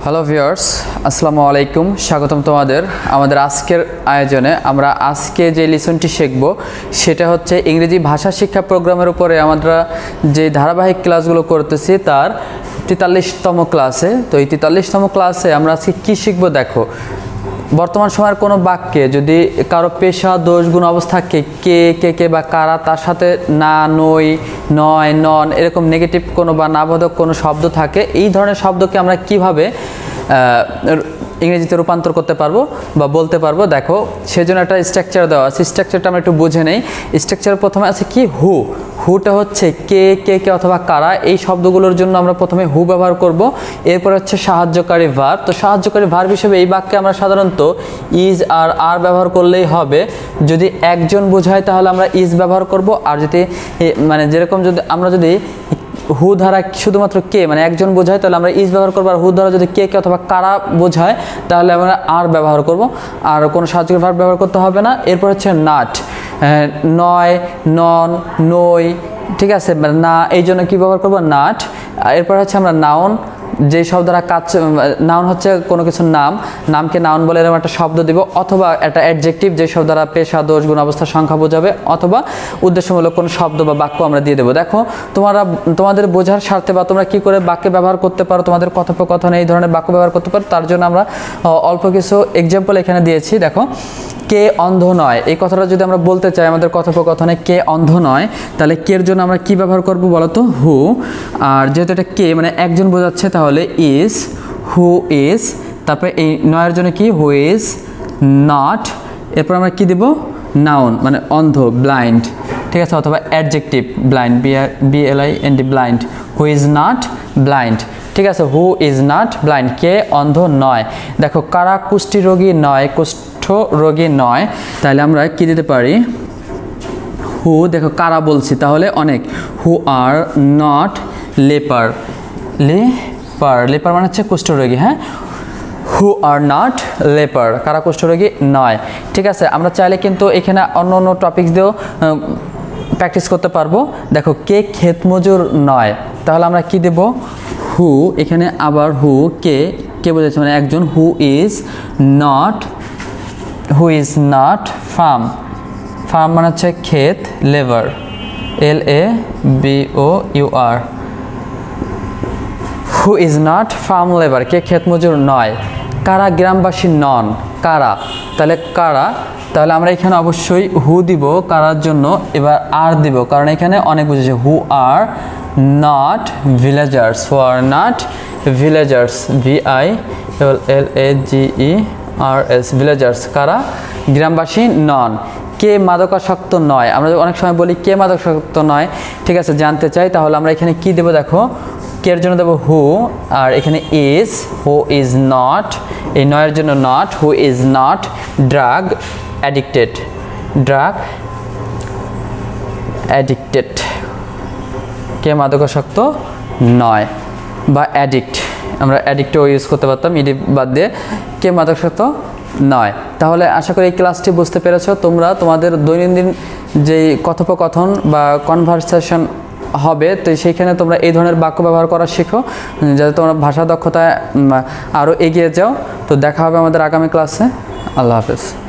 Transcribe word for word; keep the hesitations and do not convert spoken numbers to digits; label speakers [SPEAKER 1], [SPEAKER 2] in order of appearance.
[SPEAKER 1] Hello viewers, আসসালামু আলাইকুম। স্বাগতম তোমাদের আমাদের আজকের আয়োজনে। আমরা আজকে যে লিসনটি শিখব সেটা হচ্ছে ইংরেজি ভাষা শিক্ষা প্রোগ্রামের উপরে আমরা যে ধারাবাহিক ক্লাসগুলো করতেছি তার তেতাল্লিশতম ক্লাসে। তো এই তেতাল্লিশতম ক্লাসে আমরা আজকে কী শিখব দেখো। বর্তমান সময়ের কোনো বাক্যে যদি কারো পেশা দোষ গুণ অবস্থাকে কে কে কে বা কারা তার সাথে না, নই, নয়, নন এরকম নেগেটিভ কোনো বা নাবোধক কোনো শব্দ থাকে, এই ধরনের শব্দকে আমরা কিভাবে ইংরেজিতে রূপান্তর করতে পারবো বা বলতে পারবো দেখো। সেজন্য একটা স্ট্রাকচার দেওয়া আছে। স্ট্রাকচারটা আমরা একটু বুঝে নেই। স্ট্রাকচার প্রথমে আছে কি হু। হুটা হচ্ছে কে কে কে অথবা কারা, এই শব্দগুলোর জন্য আমরা প্রথমে হু ব্যবহার করব। এরপর হচ্ছে সাহায্যকারী ভার্ব। তো সাহায্যকারী ভার্ব হিসেবে এই বাক্যে আমরা সাধারণত ইজ আর আর ব্যবহার করলেই হবে। যদি একজন বোঝায় তাহলে আমরা ইজ ব্যবহার করব। আর যদি মানে যেরকম যদি আমরা যদি হু ধারা শুধুমাত্র কে মানে একজন বোঝায় তাহলে আমরা ইজ ব্যবহার করবো। আর হু ধারা যদি কে কে অথবা কারা বোঝায় তাহলে আমরা আর ব্যবহার করব। আর কোনো সাহায্যকারী ভার্ব ব্যবহার করতে হবে না। এরপর হচ্ছে নাট, নয়, নন, নই, ঠিক আছে, না, এই জন্য কী ব্যবহার করবো নাট। এরপর হচ্ছে আমরা নাউন, যে শব্দ দ্বারা কাজ, নাউন হচ্ছে কোনো কিছুর নাম, নামকে নাউন বলে এরকম একটা শব্দ দিব, অথবা একটা অ্যাডজেক্টিভ যে শব্দ দ্বারা পেশা দোষ গুণ অবস্থা সংখ্যা বোঝাবে, অথবা উদ্দেশ্যমূলক কোনো শব্দ বা বাক্য আমরা দিয়ে দেবো। দেখো তোমরা তোমাদের বোঝার স্বার্থে বা তোমরা কী করে বাক্যে ব্যবহার করতে পারো, তোমাদের কথোপকথনে এই ধরনের বাক্য ব্যবহার করতে পারো, তার জন্য আমরা অল্প কিছু এক্সাম্পল এখানে দিয়েছি। দেখো, কে অন্ধ নয়, এই কথাটা যদি আমরা বলতে চাই আমাদের কথোপকথনে কে অন্ধ নয়, তাহলে কের জন্য আমরা কি ব্যবহার করব বলো তো, হু। আর যেহেতু এটা কে মানে একজন বোঝাচ্ছে তাহলে ইজ, হু ইজ। তারপরে এই নয়ের জন্য কি, হু ইজ নট। এরপর আমরা কি দেব, নাউন মানে অন্ধ, ব্লাইন্ড, ঠিক আছে, অথবা adjective blind, B B L I N D, blind, who is not blind, ঠিক আছে, হু ইজ নট ব্লাইন্ড, কে অন্ধ নয়। দেখো, কারা কুষ্ঠি রোগী নয়, কুষ্ঠ রোগী নয়, তাহলে আমরা কি দিতে পারি, হু। দেখো কারা বলছি তাহলে অনেক, হু আর নট লেপার, লেপার, লেপার মানে হচ্ছে কুষ্ঠরোগী, হ্যাঁ, হু আর নট লেপার, কারা কুষ্ঠরোগী নয়, ঠিক আছে। আমরা চাইলে কিন্তু এখানে অন্য অন্য টপিকস দিয়েও প্র্যাকটিস করতে পারবো। দেখো, কে ক্ষেত মজুর নয়, তাহলে আমরা কি দেব, হু। এখানে আবার হু, কে কে বোঝাচ্ছে মানে একজন, who is not, who is not farm, farm মানে হচ্ছে ক্ষেত, labour, L A B O U R, who is not farm labour, কে ক্ষেত মজুর নয়। কারা গ্রামবাসী নন, কারা, তাহলে কারা, তাহলে আমরা এখানে অবশ্যই হু দিব কারার জন্য, এবার আর দিব কারণ এখানে অনেক বুঝেছে, who are not villagers, who are not villagers, V I L L A G E R S, villagers, কারা গ্রামবাসী নন। কে মাদকাসক্ত নয়, আমরা অনেক সময় বলি কে মাদকাসক্ত নয়, ঠিক আছে, জানতে চাই, তাহলে আমরা এখানে কি দেবো, দেখো কের জন্য দেবো হু, আর এখানে ইজ, হু ইজ নট, এই নয়ের জন্য not, who is not drug addicted, drug addicted, কে মাদকাসক্ত নয় বা অ্যাডিক্ট, আমরা অ্যাডিক্টও ইউজ করতে পারতাম ইডি বাদ দিয়ে, কে মাদকাসক্ত নয়। তাহলে আশা করি এই ক্লাসটি বুঝতে পেরেছ। তোমরা তোমাদের দৈনন্দিন যেই কথোপকথন বা কনভারসেশন হবে তো সেইখানে তোমরা এই ধরনের বাক্য ব্যবহার করা শেখো, যাতে তোমরা ভাষা দক্ষতায় আরও এগিয়ে যাও। তো দেখা হবে আমাদের আগামী ক্লাসে। আল্লাহ হাফেজ।